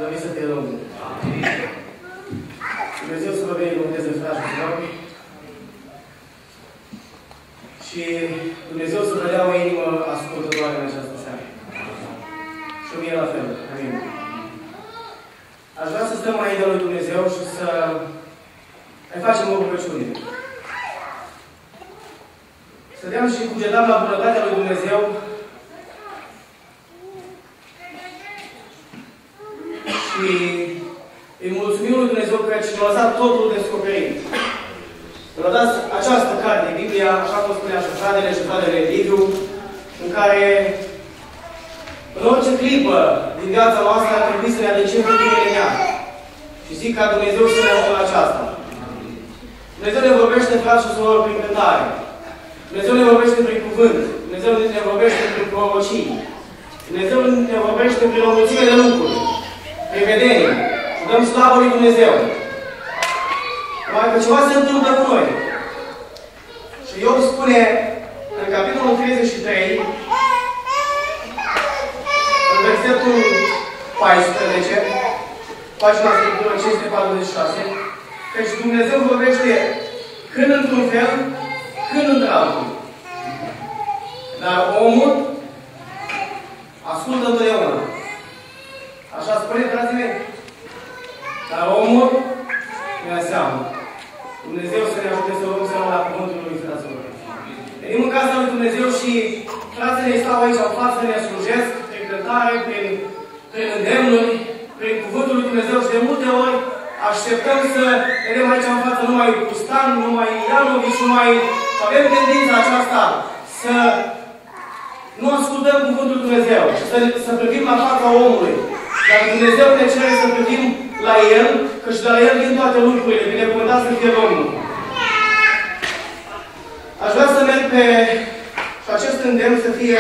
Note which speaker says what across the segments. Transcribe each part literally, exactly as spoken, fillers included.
Speaker 1: Slăvit să fie Domnul. Dumnezeu să vă binecuvânteze, frați și și Dumnezeu să vă dea o inimă ascultătoare în această seară. Și mie la fel. Amin. Aș vrea să stăm înaintea lui Dumnezeu și să îi facem o rugăciune. Stăteam și cugetam la bunătatea lui Dumnezeu și îi mulțumim lui Dumnezeu că și-a lăsat totul descoperit. Vă dați această carte, Biblia, așa cum spunea și fratele și fratele Liviu, în care în orice clipă din viața noastră ar trebui să ne aducem primele ea. Și zic ca Dumnezeu să ne ajute la aceasta. Dumnezeu ne vorbește, frați și surori, prin cântare. Dumnezeu ne vorbește prin cuvânt. Dumnezeu ne vorbește prin prorocii. Dumnezeu ne vorbește prin o mulțime de lucruri. Prin vedenie. Și dăm slavă lui Dumnezeu. Numai că ceva se întâmplă cu noi. Și Iov spune în capitolul treizeci și trei, în versetul paisprezece, pagina Scriptură cinci sute patruzeci și șase, căci Dumnezeu vorbește când într-un fel, când într-altul. Dar omul ascultă întotdeauna. Așa spune, frații mei? Dar omul ne seamă. Dumnezeu să ne ajute să luăm seama la cuvântul lui, fraților. Venim în casa lui Dumnezeu și frații ne stau aici în față, ne slujesc prin cântare, prin, prin îndemnuri, prin cuvântul lui Dumnezeu și de multe ori așteptăm să vedem aici în față numai Pustan, numai Ianovici, numai... Și avem tendința aceasta să nu ascultăm cuvântul lui Dumnezeu și să, să privim la fața omului. Dar Dumnezeu ne cere să privim la El, că și de la El vin toate lucrurile. Binecuvântat să fie Domnul. Aș vrea să merg pe... și acest îndemn să fie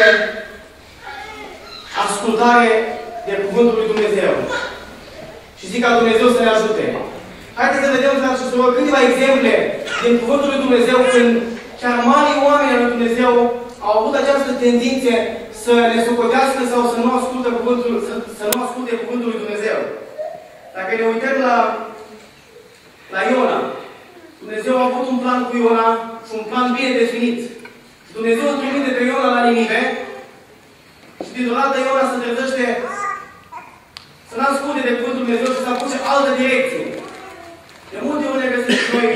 Speaker 1: ascultare de cuvântul lui Dumnezeu. Și zic ca Dumnezeu să ne ajute. Haideți să vedem, frați și surori, câteva exemple din cuvântul lui Dumnezeu când chiar mari oameni lui Dumnezeu au avut această tendință să ne socotească sau să nu asculte cuvântul, să, să nu asculte cuvântul lui Dumnezeu. Dacă ne uităm la, la Iona, Dumnezeu a avut un plan cu Iona și un plan bine definit. Și Dumnezeu îl trimite pe Iona la Ninive și dintr-o dată Iona se trezește să nu asculte de cuvântul lui Dumnezeu și să apuce altă direcție. De multe ori ne găsim noi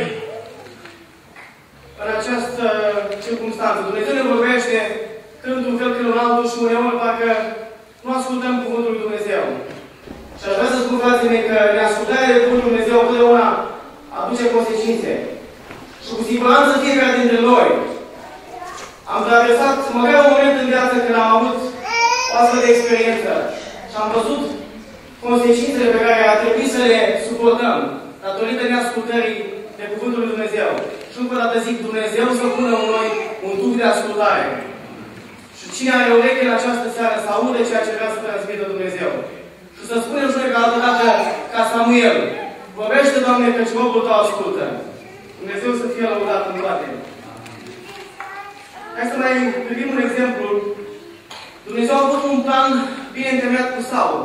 Speaker 1: în această circunstanță. Dumnezeu ne vorbește când într-un fel, când în altul și uneori parcă nu ascultăm cuvântul lui Dumnezeu. Și aș vrea să spun, frații mei, că neascultarea de cuvântul lui Dumnezeu întotdeauna aduce consecințe. Și cu siguranță fiecare dintre noi am traversat măcar un moment în viață când am avut o astfel de experiență și am văzut consecințele pe care ar trebui să le suportăm datorită neascultării de cuvântul lui Dumnezeu. Și încă o dată zic, Dumnezeu să pună în noi un duh de ascultare. Și cine are ureche în această seară să audă ceea ce vrea să transmită Dumnezeu. Și să spunem și noi că altă dată ca Samuel, vorbește, Doamne, că robul Tău ascultă. Dumnezeu să fie lăudat în toate. Hai să mai privim un exemplu. Dumnezeu a avut un plan bine întemeiat cu Saul.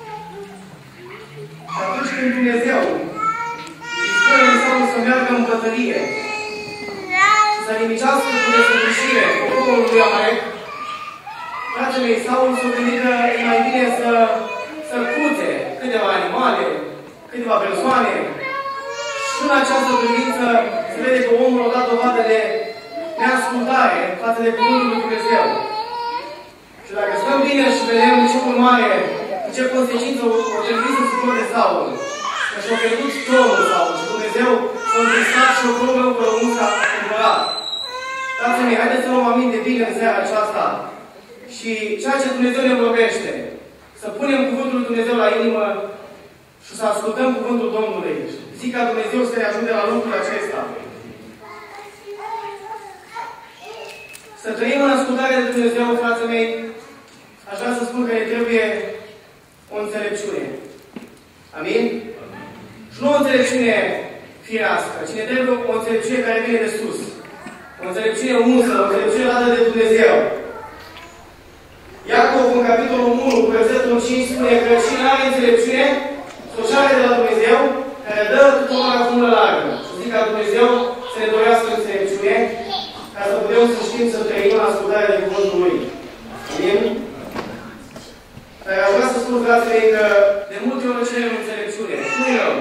Speaker 1: Și atunci când Dumnezeu îi spune lui Saul să meargă în bătălie și să nimicească cu desăvârșire poporul lui Amalek, fratele mei, Saul s-a gândit că e mai bine să, să cuțe câteva animale, câteva persoane. Și în această privință se vede că omul a dat dovadă de neascultare față de cuvântul lui Dumnezeu. Și dacă stăm bine și vedem în ce urmare, în ce consecință o trebui să suporte Saul, că și-a pierdut tronul Saul și Dumnezeu s-a întristat și o probă cu răunța împărat. Frații mei, haideți să luăm aminte bine în seara aceasta și ceea ce Dumnezeu ne vorbește, să punem cuvântul lui Dumnezeu la inimă și să ascultăm cuvântul Domnului. Zic ca Dumnezeu să ne ajute la lucrul acesta. Să trăim în ascultarea de Dumnezeu, frații mei, aș vrea să spun că ne trebuie o înțelepciune. Amin? Și nu o înțelepciune firească, ci ne trebuie o înțelepciune care vine de sus. O înțelepciune unsă, o înțelepciune dată de Dumnezeu. Iacov, în capitolul unu, cu versetul cinci, spune că cine are înțelepciune, Învățare de la Dumnezeu, care dă tuturor acum la largă. Și zic ca Dumnezeu să ne dorească înțelepciune, ca să putem să știm să trăim în ascultarea de cuvântul Lui. Amin? Dar aș vrea să spun, frații mei, că de multe ori cerem înțelepciune. Nu-i rău.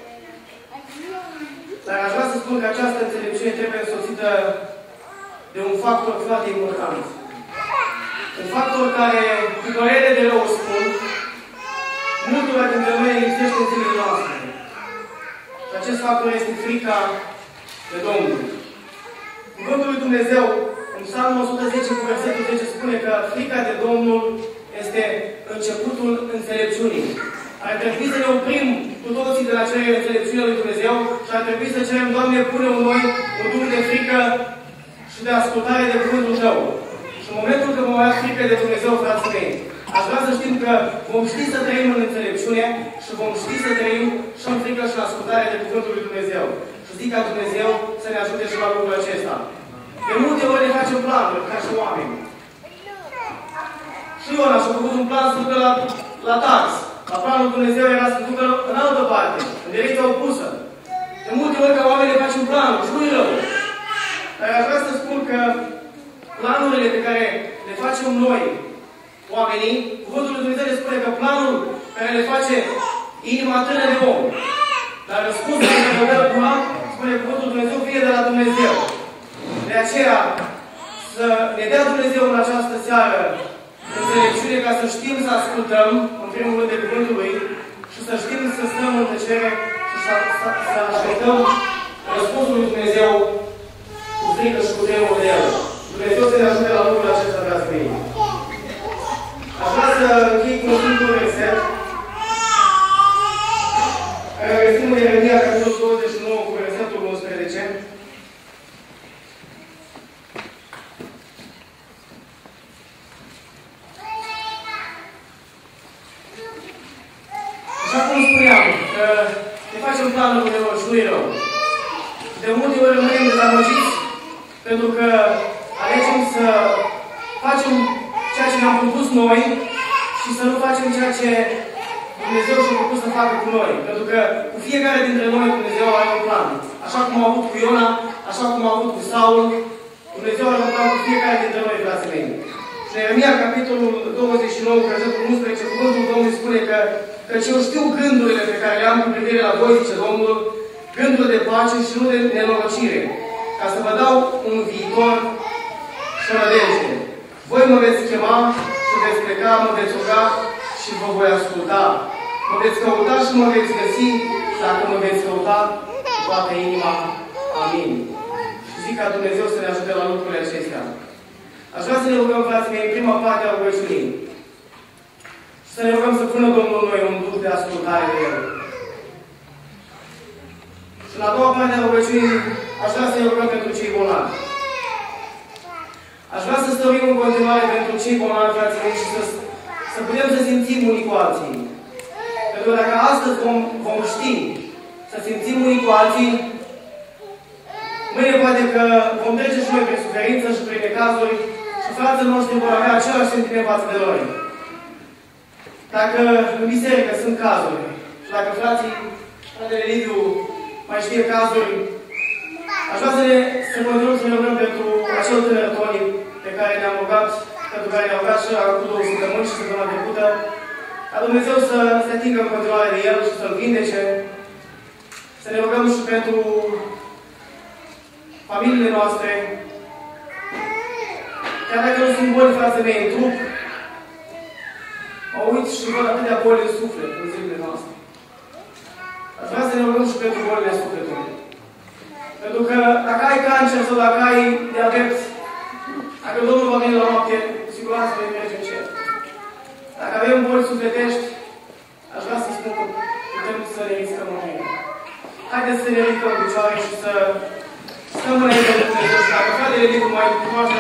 Speaker 1: Dar aș vrea să spun că această înțelepciune trebuie însoțită de un factor foarte important. Un factor care, cu durere de rău spun, multora dintre noi lipsește în zilele noastre. Și acest factor este frica de Domnul. Cuvântul lui Dumnezeu, în Psalmul o sută zece, cu versetul zece, spune că frica de Domnul este începutul înțelepciunii. Ar trebui să ne oprim cu toții de la cererea înțelepciunii lui Dumnezeu și ar trebui să cerem, Doamne, pune în noi un duh de frică și de ascultare de cuvântul Tău. Și în momentul când vom avea frică de Dumnezeu, frații mei, aș vrea să știm că vom ști să trăim în înțelepciune și vom ști să trăim și în frică și în ascultare de cuvântul lui Dumnezeu. Și zic ca Dumnezeu să ne ajute și la lucrul acesta. De multe ori ne facem planuri, ca și oameni. Și Iona și-a făcut un plan să ducă la, la tax. La planul Dumnezeu era să ducă în altă parte, în direcția opusă. De multe ori ca oameni ne facem planuri și nu-i rău. Dar aș vrea să spun că planurile pe care le facem noi, oamenii, cuvântul lui Dumnezeu le spune că planul care le face inima tânără de om, dar răspunsul pe care le dă acum, spune cuvântul lui Dumnezeu, vine de la Dumnezeu. De aceea, să ne dea Dumnezeu în această seară înțelepciune ca să știm să ascultăm, în primul rând, de cuvântul Lui și să știm să stăm în tăcere și să, să, să așteptăm răspunsul lui Dumnezeu cu frică și cu temul de El. Dumnezeu să ne ajute la lucrul acesta, dragi mei. Aș vrea să închei cu un singur verset, care găsim în Ieremia, capitolul douăzeci și nouă, cu versetul unsprezece. Așa cum spuneam, că ne facem planul uneori și nu-i rău. De multe ori rămânem dezamăgiți pentru că alegem să facem ceea ce ne-am propus noi și să nu facem ceea ce Dumnezeu și-a propus să facă cu noi. Pentru că cu fiecare dintre noi Dumnezeu are un plan. Așa cum a avut cu Iona, așa cum a avut cu Saul, Dumnezeu are un plan cu fiecare dintre noi, frații mei. Și Ieremia, capitolul douăzeci și nouă, versetul unsprezece, cuvântul Domnului spune că căci eu știu gândurile pe care le am cu privire la voi, zice Domnul, gânduri de pace și nu de nenorocire, ca să vă dau un viitor și o nădejde. Voi mă veți chema și veți pleca, mă veți ruga și vă voi asculta. Mă veți căuta și mă veți găsi dacă mă veți căuta cu toată inima. Amin. Și zic ca Dumnezeu să ne ajute la lucrurile acestea. Aș vrea să ne rugăm, frații mei, în prima parte a rugăciunii. Și să ne rugăm să pună Domnul noi un duh de ascultare de El. Și în a doua parte a rugăciunii, aș vrea să ne rugăm pentru cei bolnavi. Aș vrea să stărim în continuare pentru cei bolnavi, frații mei, și să, să putem să simțim unii cu alții. Pentru că dacă astăzi vom, vom ști să simțim unii cu alții, mâine poate că vom trece și noi prin suferință și prin necazuri și frații noștri vor avea același sentiment față de noi. Dacă în biserică sunt cazuri și dacă frații, fratele Liviu, mai știe cazuri, aș vrea să ne să continuăm să ne rugăm pentru acel tânăr Toni pe care ne-am rugat, pentru care ne-am rugat și acum două săptămâni și săptămâna trecută, ca Dumnezeu să se atingă în continuare de el și să-l vindece. Să ne rugăm și pentru familiile noastre. Chiar dacă nu sunt boli, frații mei, în trup, mă uit și văd atâtea boli în suflet în zilele noastre. Aș vrea să ne rugăm și pentru bolile sufletului. Pentru că dacă ai cancer sau dacă ai diabet, dacă Domnul va veni la noapte, cu siguranță vei merge în cer. Dacă avem boli sufletești, aș vrea să spun că putem să ne riscăm în mine. Haideți să ne ridicăm în picioare și să stăm înainte de Dumnezeu. Și dacă fratele Liviu mai cunoaște